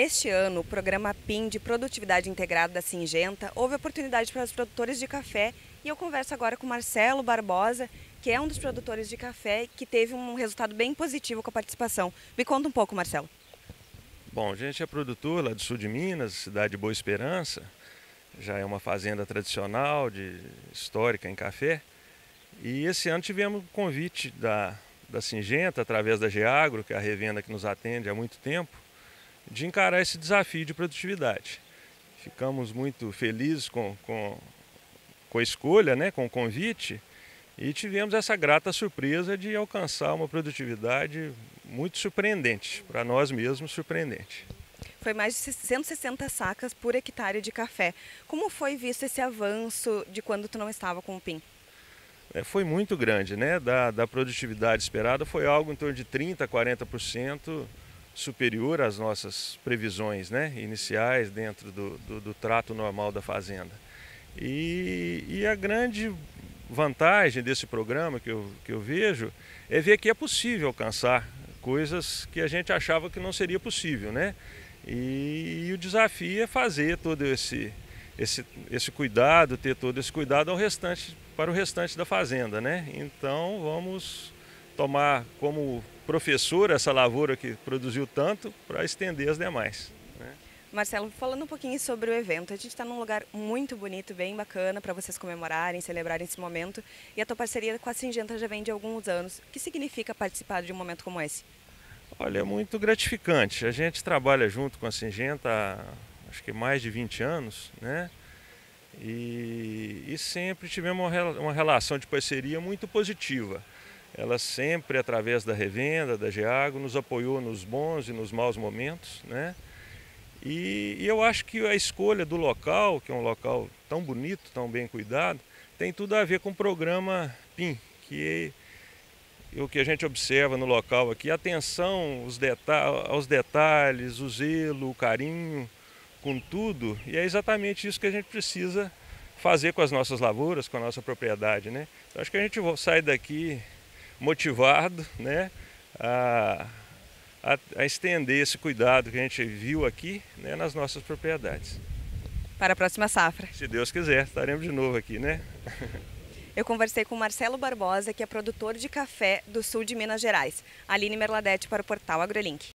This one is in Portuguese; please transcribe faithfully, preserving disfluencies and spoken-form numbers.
Neste ano, o programa P I M de Produtividade Integrada da Syngenta houve oportunidade para os produtores de café e eu converso agora com Marcelo Barbosa, que é um dos produtores de café que teve um resultado bem positivo com a participação. Me conta um pouco, Marcelo. Bom, a gente é produtor lá do sul de Minas, cidade de Boa Esperança. Já é uma fazenda tradicional, de, histórica em café. E esse ano tivemos um convite da, da Syngenta, através da Geagro, que é a revenda que nos atende há muito tempo, de encarar esse desafio de produtividade. Ficamos muito felizes com, com, com a escolha, né, com o convite, e tivemos essa grata surpresa de alcançar uma produtividade muito surpreendente, para nós mesmos surpreendente. Foi mais de cento e sessenta sacas por hectare de café. Como foi visto esse avanço de quando tu não estava com o P I M? É, foi muito grande, né? Da, da produtividade esperada foi algo em torno de trinta a quarenta por cento superior às nossas previsões, né, iniciais dentro do, do, do trato normal da fazenda. E, e a grande vantagem desse programa que eu, que eu vejo é ver que é possível alcançar coisas que a gente achava que não seria possível, né? E, e o desafio é fazer todo esse, esse, esse cuidado, ter todo esse cuidado ao restante, para o restante da fazenda, né? Então vamos tomar como professor essa lavoura que produziu tanto para estender as demais, né? Marcelo, falando um pouquinho sobre o evento, a gente está num lugar muito bonito, bem bacana para vocês comemorarem, celebrarem esse momento, e a tua parceria com a Syngenta já vem de alguns anos. O que significa participar de um momento como esse? Olha, é muito gratificante. A gente trabalha junto com a Syngenta há acho que mais de vinte anos, né? E, e sempre tivemos uma, uma relação de parceria muito positiva. Ela sempre, através da revenda, da Geagro, nos apoiou nos bons e nos maus momentos, né? E, e eu acho que a escolha do local, que é um local tão bonito, tão bem cuidado, tem tudo a ver com o programa P I M, que é o que a gente observa no local aqui, a atenção aos, deta aos detalhes, o zelo, o carinho, com tudo, e é exatamente isso que a gente precisa fazer com as nossas lavouras, com a nossa propriedade, né? Então, acho que a gente sai daqui motivado, né, a, a, a estender esse cuidado que a gente viu aqui, né, nas nossas propriedades. Para a próxima safra. Se Deus quiser, estaremos de novo aqui, né? Eu conversei com Marcelo Barbosa, que é produtor de café do sul de Minas Gerais. Aline Merladete para o portal AgroLink.